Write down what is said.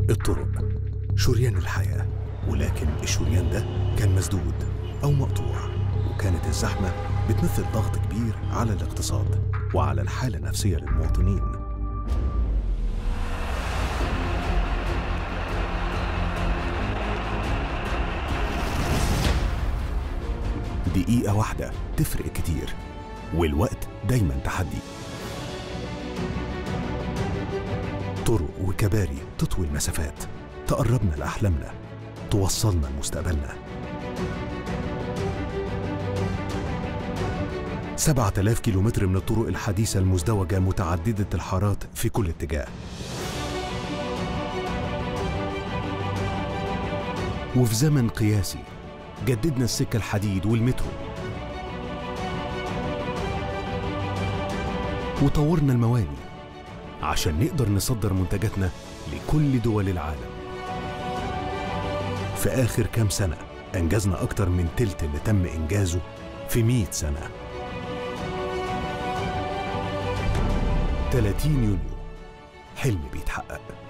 الطرق شريان الحياة، ولكن الشريان ده كان مسدود أو مقطوع، وكانت الزحمة بتمثل ضغط كبير على الاقتصاد وعلى الحالة النفسية للمواطنين. دقيقة واحدة تفرق كتير، والوقت دايما تحدي. طرق وكباري تطوي المسافات، تقربنا لأحلامنا، توصلنا لمستقبلنا. 7000 كيلومتر من الطرق الحديثة المزدوجة متعددة الحارات في كل اتجاه. وفي زمن قياسي جددنا السكة الحديد والمترو، وطورنا المواني عشان نقدر نصدر منتجاتنا لكل دول العالم. في آخر كام سنة أنجزنا أكتر من تلت اللي تم إنجازه في 100 سنة. 30 يونيو، حلم بيتحقق.